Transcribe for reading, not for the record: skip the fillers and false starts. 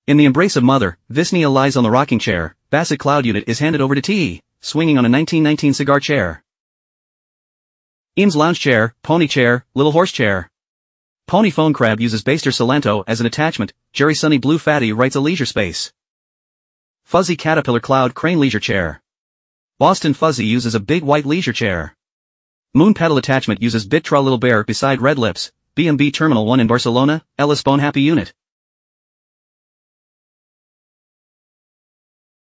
In the embrace of Mother, Visnia lies on the rocking chair. Bassett Cloud unit is handed over to T, swinging on a 1919 cigar chair. Eames lounge chair, pony chair, little horse chair. Pony phone crab uses Baster Solanto as an attachment. Jerry Sunny Blue Fatty writes a leisure space. Fuzzy Caterpillar Cloud Crane leisure chair. Boston Fuzzy uses a big white leisure chair. Moon pedal attachment uses Bit Tra Little Bear beside Red Lips. B&B Terminal 1 in Barcelona, Ellis Bone Happy unit.